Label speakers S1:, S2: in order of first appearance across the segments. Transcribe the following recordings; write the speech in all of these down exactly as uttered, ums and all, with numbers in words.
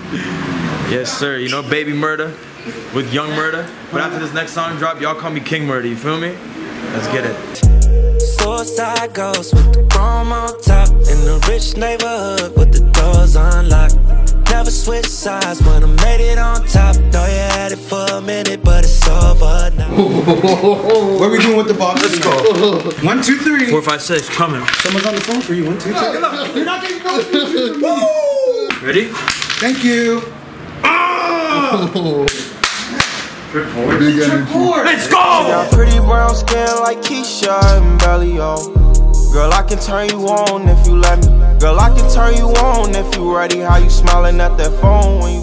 S1: Yes, sir. You know, Baby Murda with Young Murda. But after this next song drop, y'all call me King Murda. You feel me? Let's get it.
S2: Suicide ghost with the chrome on top, in the rich neighborhood with the doors unlocked. Never switch sides when I made it on top. Though you had it for a minute, but it's over now.
S3: What are we doing with the box? Let's go. One, two, three.
S1: Four, five, six. Coming.
S3: Someone's on the phone for you. One, two, three. You're not getting go.
S1: Ready?
S3: Thank you. Oh!
S1: Trip forward. Let's go!
S2: Got pretty brown skin like Keisha and belly on. Girl, I can turn you on if you let me. Girl, I can turn you on if you ready. How you smiling at that phone when you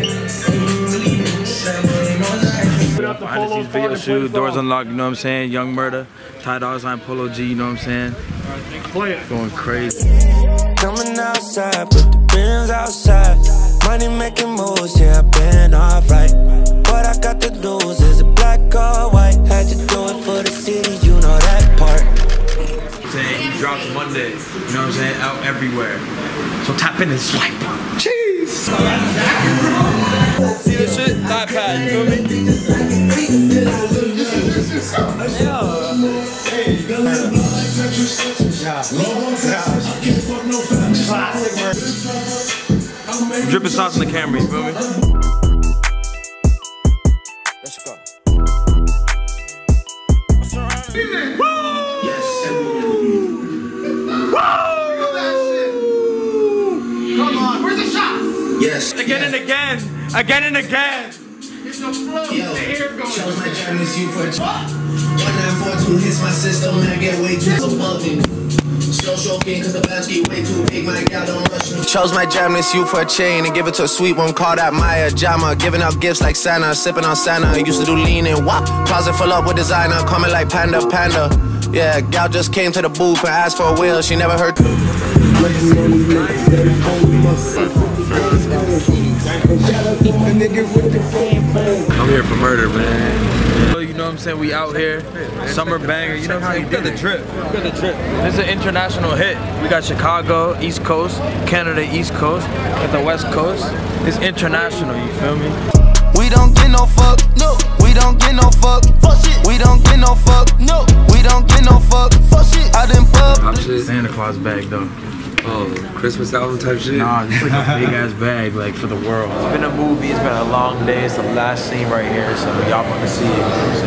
S1: behind the scenes video shoot, doors unlocked, you know what I'm saying? Young Murda, Ty Dolla Sign, Polo G, you know what I'm saying? Going crazy.
S2: coming outside, put the bins outside. Money making moves, yeah, I've been alright. What I got to lose is a black or white. Had to do it for the city, you know that part.
S1: Saying he drops Monday, you know what I'm saying, out everywhere. So tap in and swipe. Cheese! See this shit? Thigh pad, you feel me? Yeah. Dripping sauce in the camera, you feel me?
S2: Let's go.
S4: Yes.
S1: Again and again, again and again.
S4: It's a flow. Yo, chose my Chinese you for one nine four two hits my system, man, get way too above me. Slow stroking cause the basket way too big, my gal don't rush me. Chose my Japanese you for a chain and give it to a sweet one, call that Maya Jama. Giving out gifts like Santa, sipping on Santa. Used to do lean and wop, closet full up with designer, coming like Panda Panda. Yeah, gal just came to the booth and asked for a wheel, she never heard.
S1: I'm here for murder, man. You know what I'm saying? We out here, summer banger. You know what I'm saying? We got the drip. We got the drip. This is an international hit. We got Chicago, East Coast, Canada, East Coast, got the West Coast. It's international. You feel me?
S2: We don't get no fuck, no. We don't get no fuck, fuck shit. We don't get no fuck, no. We don't get no fuck, fuck shit. I didn't pub.
S1: Santa Claus bag though.
S5: Oh, Christmas album type shit?
S1: Nah, just like a big ass bag, like for the world. It's been a movie, it's been a long day, it's the last scene right here, so y'all want to see it, you know what I'm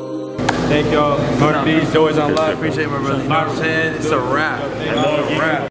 S1: saying? Thank y'all. Go to these doors unlocked. Appreciate my brother. You know what I'm saying? It's a wrap. It's a wrap.